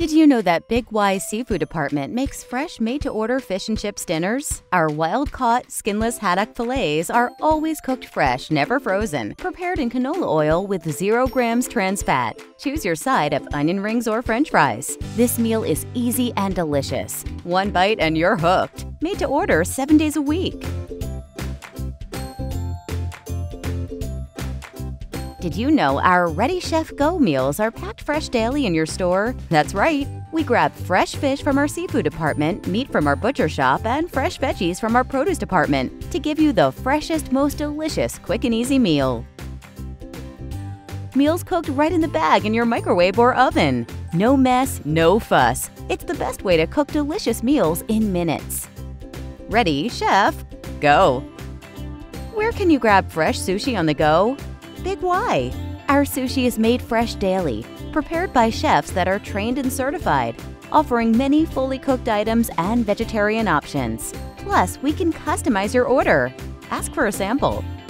Did you know that Big Y's seafood department makes fresh, made-to-order fish and chips dinners? Our wild-caught, skinless haddock fillets are always cooked fresh, never frozen, prepared in canola oil with 0 grams trans fat. Choose your side of onion rings or french fries. This meal is easy and delicious. One bite and you're hooked. Made to order 7 days a week. Did you know our Ready Chef Go meals are packed fresh daily in your store? That's right! We grab fresh fish from our seafood department, meat from our butcher shop, and fresh veggies from our produce department to give you the freshest, most delicious, quick and easy meal. Meals cooked right in the bag in your microwave or oven. No mess, no fuss. It's the best way to cook delicious meals in minutes. Ready, Chef? Go! Where can you grab fresh sushi on the go? Big Y. Our sushi is made fresh daily, prepared by chefs that are trained and certified, offering many fully cooked items and vegetarian options. Plus, we can customize your order. Ask for a sample.